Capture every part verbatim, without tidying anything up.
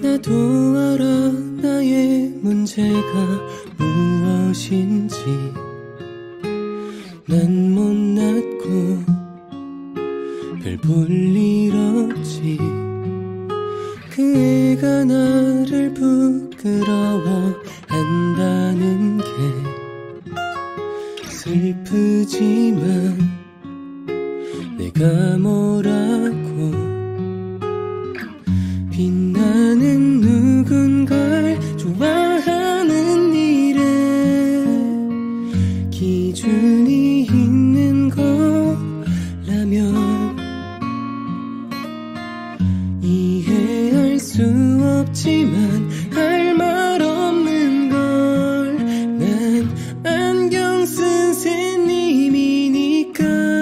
나도 알아 나의 문제가 무엇인지. 난 못났고 별 볼 일 없지. 그 애가 나를 부끄러워한다는 게 슬프지만 내가 뭐라고. 빛나는 누군가를 좋아하는 일에 기준이 있는 거라면 이해할 수 없지만 할 말 없는 걸. 난 안경 쓴 새님이니까.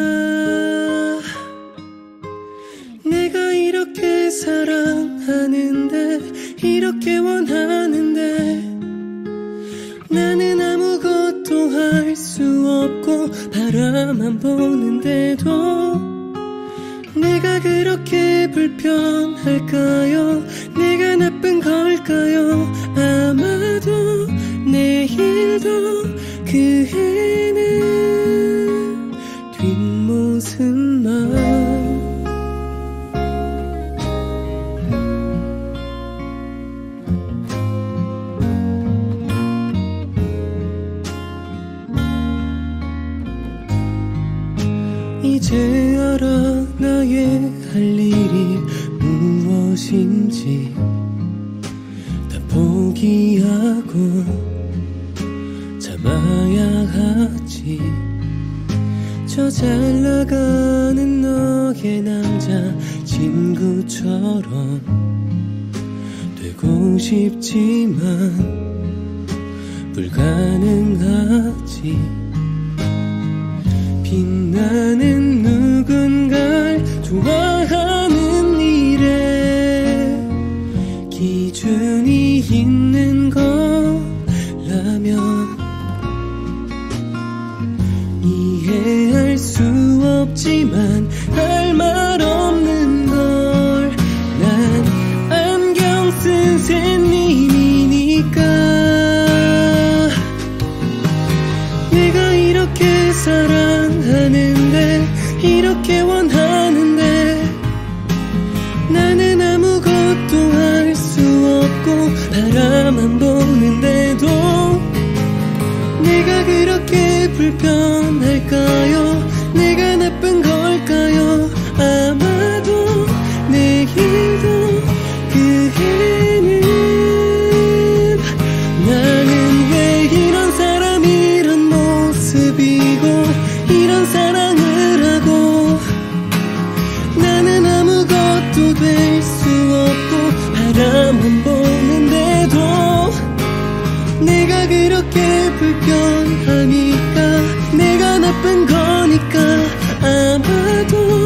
내가 이렇게 사랑하는데 이렇게 원하는데 나는 아무것도 할 수 없고 바라만 보는데도 내가 그렇게 불편할까요? 내가 나쁜 걸까요? 아마도 내일도 그 애는 뒷모습만. 이제 알아 나의 할 일이 무엇인지. 다 포기하고 참아야 하지. 저 잘나가는 너의 남자 친구처럼 되고 싶지만 불가능하지. 빛나는 누군가를 좋아하는 일에 기준이 있는 거라면 이해할 수 없지만 할 말 없는 걸. 난 안경 쓴 새님이니까. 내가 이렇게 사랑하는데 이렇게 원하는데 나는 아무것도 할 수 없고 바라만 보는데도 내가 그렇게 불편할까요? 내가 나쁜 걸까요? 아마도 내일도 그 애는. 나는 왜 이런 사람 이런 모습이고 이런 사랑을 하고 나는 아무것도 될 수 없고 바라만 보는데도 내가 그렇게 불편하니까 내가 나쁜 거니까 아마도